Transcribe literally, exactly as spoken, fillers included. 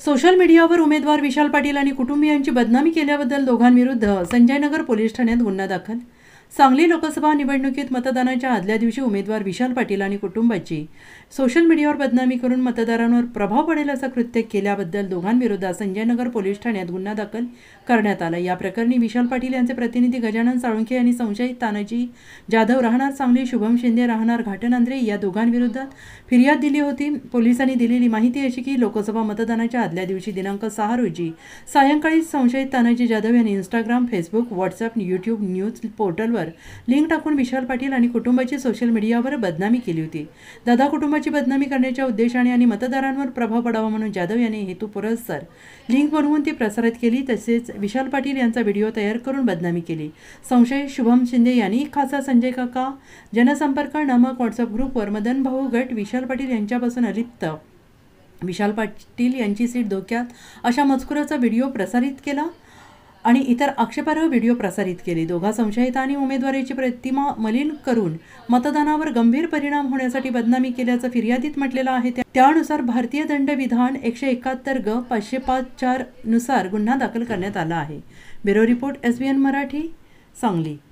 Social मीडियावर उमेदवार विशाल पाटील आणि कुटुंबियांची बदनामी केल्याबद्दल दोघांविरुद्ध संजयनगर पोलीस ठाण्यात गुन्हा दाखल। सांगली लोकसभा निवडणुकीत मतदानाच्या आदल्या दिवशी उमेदवार विशाल पाटील आणि कुटुंबाची सोशल मीडियावर बदनामी करून मतदारांवर प्रभाव पडेल असं कृत्य केल्याबद्दल दोघांविरुद्ध संजयनगर पोलीस ठाण्यात गुन्हा दाखल करण्यात आला। या प्रकरणी विशाल पाटील यांचे प्रतिनिधी गजानन साळुंखे यांनी संशयित तानाजी जाधव राहणार सांगली, शुभम शिंदे राहणार घाटनांद्रे या दोघांविरुद्ध फिर्याद दिली होती। पोलिसांनी दिलेली माहिती अशी की लोकसभा मतदानाच्या आदल्या दिवशी दिनांक सहा रोजी सायंकाळी संशयित तानाजी जाधव यांनी Instagram, Facebook, WhatsApp, YouTube news पोर्टलवर लिंक टाकून विशाल पाटील आणि कुटुंबाची सोशल मीडियावर बदनामी केली होती। दादा कुटुंबाची बदनामी करण्याच्या उद्देशाने आणि मतदारांवर प्रभाव पडावा म्हणून जाधव यांनी हेतुपुरस्सर लिंक बनवून ती प्रसारित केली। तसेच विशाल पाटील यांचा व्हिडिओ तयार करून बदनामी केली। संशयित शुभम शिंदे यांनी खासा संजय काका जनसंपर्क नामक व्हॉट्सअप ग्रुपवर मदन भाऊ गट विशाल पाटील यांच्यापासून अलिप्त, विशाल पाटील यांची सीट धोक्यात अशा मजकुराचा व्हिडिओ प्रसारित केला आणि इतर आक्षेपार्ह व्हिडिओ प्रसारित केले। दोघा संशयितांनी उमेदवाराची प्रतिमा मलिन करून मतदानावर गंभीर परिणाम होण्यासाठी बदनामी केल्याचं फिर्यादीत म्हटलेलं आहे। त्यानुसार भारतीय दंडविधान एकशे एकाहत्तर ग पाचशे पाच चार नुसार गुन्हा दाखल करण्यात आला आहे। Bureau report S B N Marathi, Sangli.